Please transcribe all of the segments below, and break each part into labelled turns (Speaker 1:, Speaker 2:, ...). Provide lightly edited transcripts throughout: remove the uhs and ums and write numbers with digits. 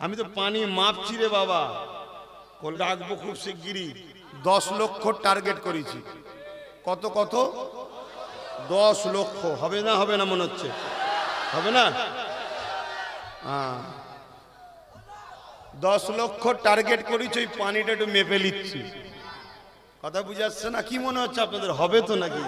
Speaker 1: আমি তো পানি মাপছি রে বাবা, রাখবো খুব শিগগিরই। 10 লক্ষ টার্গেট করেছি। কত কত? 10 লক্ষ। হবে না? হবে না মনে হচ্ছে, হবে না? 10 লক্ষ টার্গেট করেছি, ওই পানিটা একটু মেপে নিচ্ছি। কথা বুঝে আসছে না? কি মনে হচ্ছে আপনাদের, হবে তো নাকি?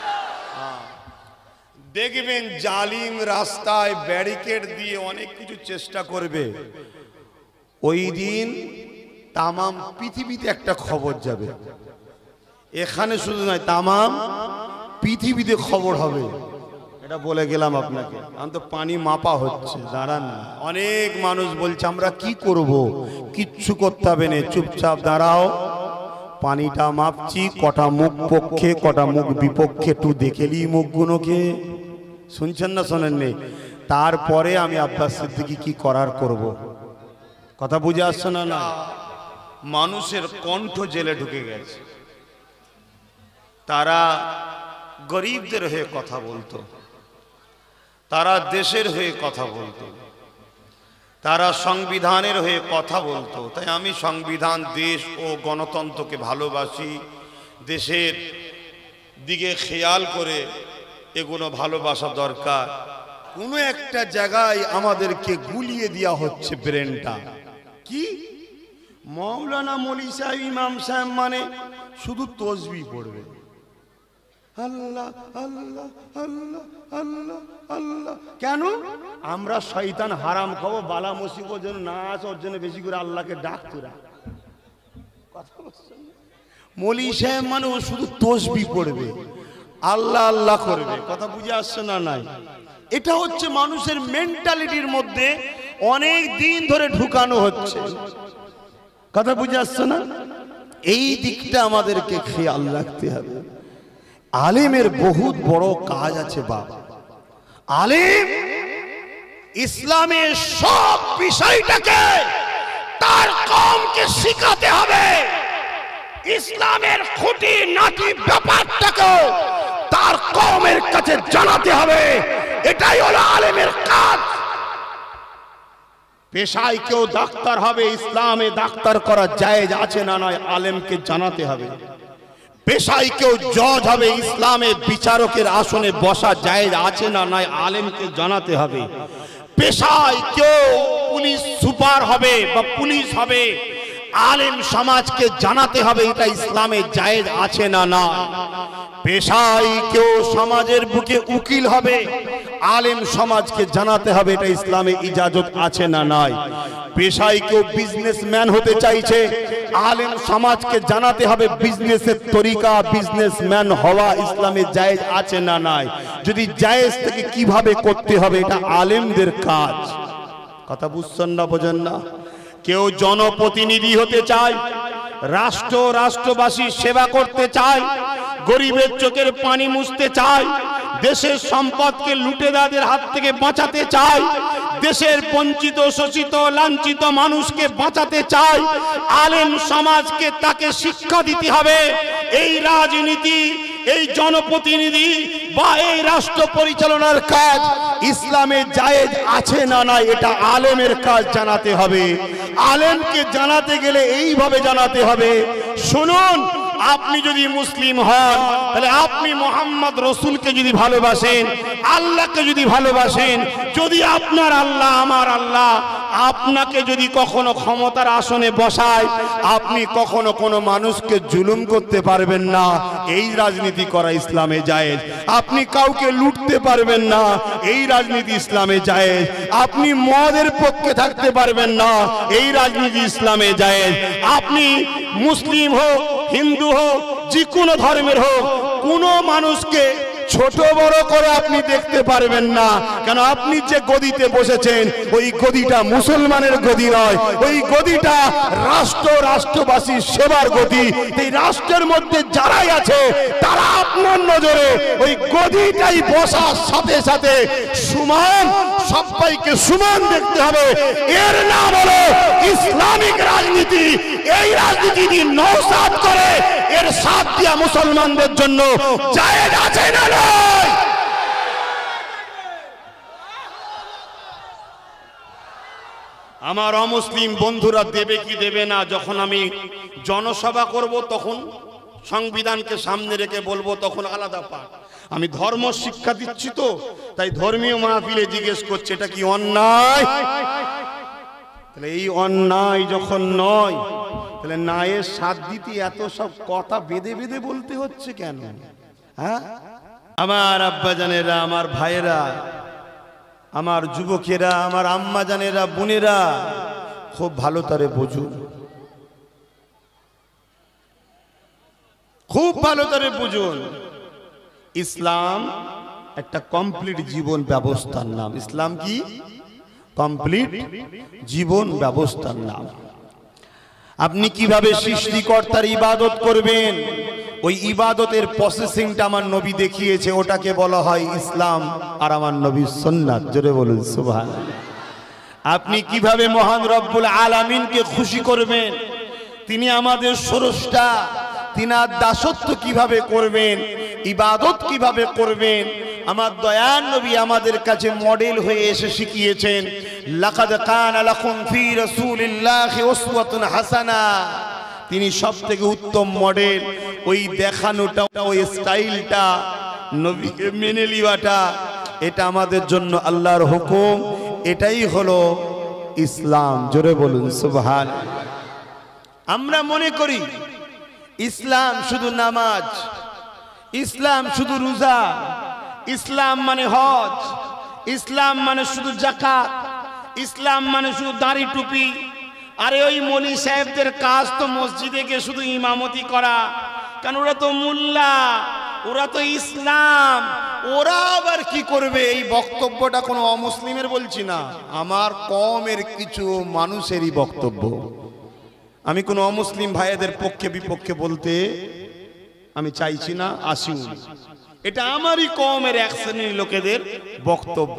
Speaker 1: দেখবেন জালিম রাস্তায় ব্যারিকেড দিয়ে অনেক কিছু চেষ্টা করবে, ওই দিন তামাম পৃথিবীতে একটা খবর যাবে। এখানে শুধু নয়, তামাম পৃথিবীতে খবর হবে। এটা বলে গেলাম আপনাকে। আমি তো পানি মাপা হচ্ছে, দাঁড়ান না। অনেক মানুষ বলছে আমরা কি করব, কিচ্ছু করতে হবে না, চুপচাপ দাঁড়াও, পানিটা মাপছি, কটা মুখ পক্ষে কটা মুখ বিপক্ষে একটু দেখেলি মুখগুলোকে। শুনছেন না শোনেন নেই? তারপরে আমি আব্বাস সিদ্দিকী কি করার করব। কথা বুঝে আসছে না? না, মানুষের কণ্ঠ জেলে ঢুকে গেছে। তারা গরিবদের হয়ে কথা বলতো, তারা দেশের হয়ে কথা বলতো, তারা সংবিধানের হয়ে কথা বলতো। তাই আমি সংবিধান, দেশ ও গণতন্ত্রকে ভালোবাসি, দেশের দিকে খেয়াল করে এগুলো ভালোবাসা দরকার। কোনো একটা জায়গায় আমাদেরকে গুলিয়ে দেওয়া হচ্ছে ব্রেনটা। কি মৌলানা মৌলী সাহেব, ইমাম সাহেব মানে শুধু তসবিহ পড়বে, আল্লাহ আল্লাহ আল্লাহ আল্লাহ আল্লাহ। কেন? আমরা শয়তান হারাম খাবো, বালা মুসিবত যেন না আসে, ওর জন্য বেশি করে আল্লাহকে ডাকতোরা। কথা বলছেন? মৌলী সাহেব মানে ও শুধু তসবিহ পড়বে, আল্লাহ আল্লাহ করবে। কথা বুঝে আসছে না? নাই, এটা হচ্ছে মানুষের মেন্টালিটির মধ্যে অনেক দিন ধরে ঢুকানো হচ্ছে। কথা বুঝে আসছে না? এই দিকটা আমাদেরকে খেয়াল রাখতে হবে। আলেমের বহুত বড় কাজ আছে বাবা। আলেম ইসলামের সব বিষয়টাকে তার কওমকে শিখাতে হবে, ইসলামের খুঁটি নাটি ব্যাপারটাকে তার কওমের কাছে জানাতে হবে। এটাই হলো আলেমের কাজ। পেশায় কেউ ডাক্তার হবে, ইসলামে ডাক্তার করা জায়েজ আছে না নয়, আলেমকে জানাতে হবে। পেশায় কেউ জজ হবে, ইসলামে বিচারকের আসনে বসা জায়েজ আছে না নয়, আলেমকে জানাতে হবে। পেশায় কেউ পুলিশ সুপার হবে বা পুলিশ হবে, আলেম সমাজকে জানাতে হবে এটা ইসলামে জায়েজ আছে না না। পেশায় কেউ সমাজের বুকে উকিল হবে, আলেম সমাজকে জানাতে হবে এটা ইসলামে ইজাজত আছে না নাই। পেশায় কেউ বিজনেসম্যান হতে চাইছে, আলেম সমাজকে জানাতে হবে বিজনেসের তরিকা, বিজনেসম্যান হওয়া ইসলামে জায়েজ আছে না নাই। যদি জায়েজ থেকে কিভাবে করতে হবে এটা আলেমদের কাজ। কথা বুঝছেন না? বোঝেন না? কেউ জনপ্রতিনিধি হতে চায়, রাষ্ট্র রাষ্ট্রবাসীর সেবা করতে চায়, গরিবের চোখের পানি মুছতে চায়, দেশের সম্পদকে লুটেরাদের হাত থেকে বাঁচাতে চায়, দেশের বঞ্চিত শোষিত লাঞ্ছিত মানুষকে বাঁচাতে চায়, আলেম সমাজকে তাকে শিক্ষা দিতে হবে। এই রাজনীতি, এই জনপ্রতিনিধি বা এই রাষ্ট্র পরিচালনার কাজ ইসলামে জায়েজ আছে না নাই এটা আলেমের কাজ জানাতে হবে। আলেমকে জানাতে গেলে এইভাবে জানাতে হবে, শুনুন, আপনি যদি মুসলিম হন তাহলে আপনি মোহাম্মদ রসুলকে যদি ভালোবাসেন, আল্লাহকে যদি ভালোবাসেন, যদি আপনার আল্লাহ আমার আল্লাহ আপনাকে যদি কখনো ক্ষমতার আসনে বসায়, আপনি কখনো কোনো মানুষকে জুলুম করতে পারবেন না, এই রাজনীতি করা ইসলামে জায়েজ। আপনি কাউকে লুটতে পারবেন না, এই রাজনীতি ইসলামে জায়েজ। আপনি মদের পক্ষে থাকতে পারবেন না, এই রাজনীতি ইসলামে জায়েজ। আপনি মুসলিম হোক, হিন্দু হোক, যে কোনো ধর্মের হোক, কোনো মানুষকে ছোট বড় করে আপনি দেখতে পারবেন না। কেন? আপনি যে গদিতে বসেছেন ওই গদিটা মুসলমানের গদি নয়, ওই গদিটা রাষ্ট্র রাষ্ট্রবাসীর সেবার গদি। এই রাষ্ট্রের মধ্যে যারাই আছে তারা আপনার নজরে ওই গদিটাই বসার সাথে সাথে সমান, সবাইকে সমান দেখতে হবে। এর নাম হলো ইসলামিক রাজনীতি। এই রাজনীতি যদি নওসাদ করে, এর সাথ দিয়া মুসলমানদের জন্য জায়েজ আছে না নয়? আমার অমুসলিম বন্ধুরা দেবে কি দেবে না, যখন আমি জনসভা করব তখন সংবিধানকে সামনে রেখে বলবো, তখন আলাদা পাঠ। আমি ধর্ম শিক্ষা দিচ্ছি তো, তাই ধর্মীয় মাহফিলে জিজ্ঞেস করছে এটা কি অন্যায়? তাহলে এই অন্যায় যখন নয়, তাহলে ন্যায়ের সাথ দিতে এত সব কথা বেঁধে বেঁধে বলতে হচ্ছে কেন? হ্যাঁ, আমার আব্বা জানেরা, আমার ভাইয়েরা, আমার যুবকেরা, আমার আম্মা জানেরা, বোনেরা, খুব ভালো তারে বুঝুন, খুব ভালো তারে বুঝুন। ইসলাম একটা কমপ্লিট জীবন ব্যবস্থার নাম। ইসলাম কি? কমপ্লিট জীবন ব্যবস্থার নাম। আপনি কিভাবে সৃষ্টিকর্তার ইবাদত করবেন, ওই ইবাদতের প্রসেসিংটা আমার নবী দেখিয়েছে, ওটাকে বলা হয় ইসলাম আর আমার নবীর সুন্নাত। জোরে বলুন সুবহানাল্লাহ। আপনি কিভাবে মহান রব্বুল আলামিনকে খুশি করবেন, তিনি আমাদের স্রষ্টা, তিনার দাসত্ব কিভাবে করবেন, ইবাদত কিভাবে করবেন, আমার দয়ার নবী আমাদের কাছে মডেল হয়ে এসে শিখিয়েছেন। লাকাদ কানা লাকুম ফি রাসূলিল্লাহি উসওয়াতুন হাসানা। তিনি সবথেকে উত্তম মডেল। ওই দেখানোটা, ওই স্টাইলটা, নবীকে মেনে লিওয়াটা, এটা আমাদের জন্য আল্লাহর হুকুম। এটাই হলো ইসলাম। জোরে বলুন সুবহানাল্লাহ। আমরা মনে করি ইসলাম শুধু নামাজ, ইসলাম শুধু রোজা, ইসলাম মানে হজ, ইসলাম মানে শুধু যাকাত, ইসলাম মানে শুধু দাড়ি টুপি। আরে ওই মৌলী সাহেবদের কাজ তো মসজিদে গিয়ে শুধু ইমামতি করা, কারণ ওরা তো মোল্লা, ওরা তো ইসলাম, ওরা আবার কি করবে? এই বক্তব্যটা কোনো অমুসলিমের বলছি না, আমার কমের কিছু মানুষেরই বক্তব্য। আমি কোনো অমুসলিম ভাইদের পক্ষে বিপক্ষে বলতে আমি চাইছি না, আসিও। এটা আমারই কমের এক শ্রেণীর লোকেদের বক্তব্য।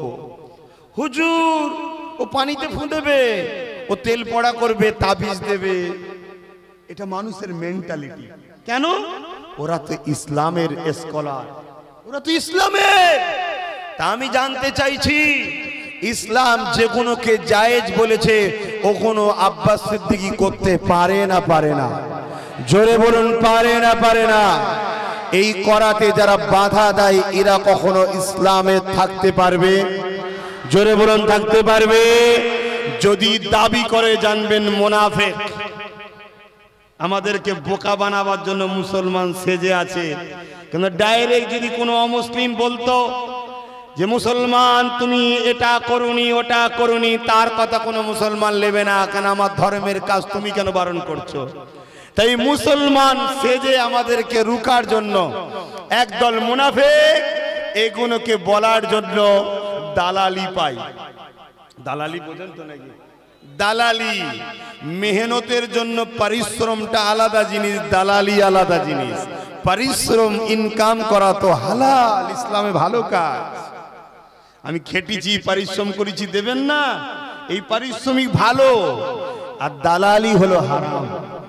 Speaker 1: হুজুর ও পানিতে ফুঁদেবে, ও তেল পড়া করবে, তাবিজ দেবে, এটা মানুষের মেন্টালিটি। কেন? ওরা তো ইসলামের স্কলার, ওরা তো ইসলামের। তা আমি জানতে চাইছি, ইসলাম যে কোনোকে জায়েজ বলেছে, ও কোনো আব্বাস সিদ্দিকী করতে পারে না? পারে না? জোরে বলুন, পারে না? পারে না? এই করাতে যারা বাধা দেয়, এরা কখনো ইসলামে থাকতে পারবে? জোরে বলুন, থাকতে পারবে? যদি দাবি করে, জানবেন মুনাফিক। আমাদেরকে বোকা বানাবার জন্য মুসলমান সেজে আছে। কিন্তু ডাইরেক্ট যদি কোনো অমুসলিম বলতো যে মুসলমান তুমি এটা করুনি, ওটা করুনি, তার কথা কোনো মুসলমান নেবে না। কেন? আমার ধর্মের কাজ তুমি কেন বারণ করছো? তাই মুসলমান সেজে আমাদেরকে রুকার জন্য একদল মুনাফিক এগুলোকে বলার জন্য দালালি পায়। দালালি বোঝেন তো নাকি? দালালি, মেহনতের জন্য পরিশ্রমটা আলাদা জিনিস, দালালি আলাদা জিনিস। পরিশ্রম ইনকাম করা তো হালাল, ইসলামে ভালো কাজ। আমি খেটেছি, পরিশ্রম করেছি, দেবেন না? এই পারিশ্রমিক ভালো, আর দালালি হলো হারাম।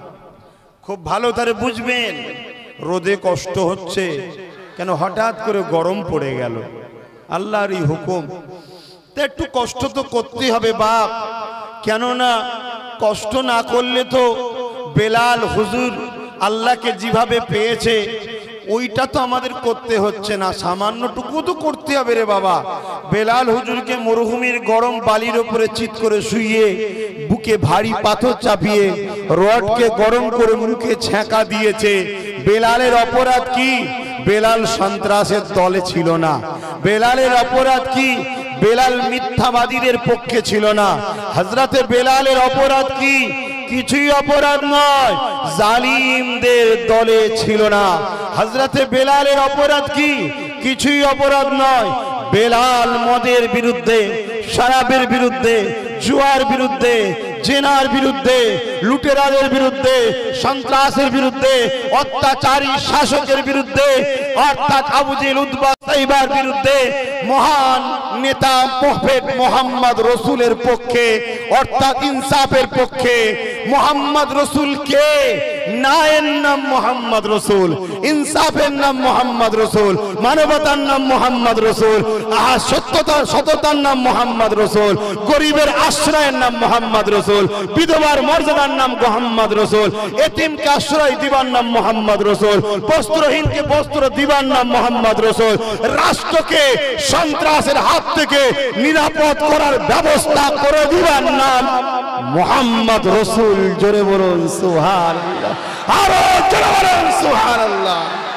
Speaker 1: খুব ভালো তারে বুঝবেন। রোদে কষ্ট হচ্ছে কেন? হঠাৎ করে গরম পড়ে গেল, আল্লাহরই হুকুম। তো একটু কষ্ট তো করতে হবে বাপ, কেননা কষ্ট না করলে তো বেলাল হুজুর আল্লাহকে যেভাবে পেয়েছে ওইটা তো আমাদের করতে হচ্ছে না, সামান্যটুকু তো করতে হবে রে বাবা। বেলাল হুজুরকে মরুভূমির গরম বালির উপরে চিৎ করে শুইয়ে, বুকে ভারী পাথর চাপিয়ে, রডকে গরম করে মুখে ছ্যাঁকা দিয়েছে। বেলালের অপরাধ কি? বেলাল সন্ত্রাসের দলে ছিল না। বেলালের অপরাধ কি? বেলাল মিথ্যাবাদীদের পক্ষে ছিল না। হযরতে বেলালের অপরাধ কি? কিছুই অপরাধ নয়, জালিমদের দলে ছিল না। হযরতে বেলালের অপরাধ কি? কিছুই অপরাধ নয়। বেলাল মদের বিরুদ্ধে, শরাবের বিরুদ্ধে, জুয়ার বিরুদ্ধে, জেনার বিরুদ্ধে, লুটেরাদের বিরুদ্ধে, সন্ত্রাসের বিরুদ্ধে, অত্যাচারী শাসকের বিরুদ্ধে, অর্থাৎ আবু জেহেল, উতবা, সাইবার বিরুদ্ধে, মহান নেতা প্রফেট মোহাম্মদ রসুলের পক্ষে, অর্থাৎ ইনসাফের পক্ষে। মোহাম্মদ রসুল কে? ন্যায়ের নাম মোহাম্মদ রসুল, ইনসাফের নাম মোহাম্মদ রসুল, মানবতার নাম মোহাম্মদ রসুল, সততার নাম মোহাম্মদ রসুল, গরিবের আশ্রয়ের নাম মোহাম্মদ রসুল, বিধবার মর্যাদার নাম মোহাম্মদ রসুল, এতিমকে আশ্রয় দিবার নাম মোহাম্মদ রসুল, বস্ত্রহীনকে বস্ত্র দিবার নাম মোহাম্মদ রসুল, রাষ্ট্রকে সন্ত্রাসের হাত থেকে নিরাপদ করার ব্যবস্থা করে দিবার নাম মোহাম্মদ রসুল। জোরে বলুন সুবহানাল্লাহ, আরো জোরে বলুন সুবহানাল্লাহ।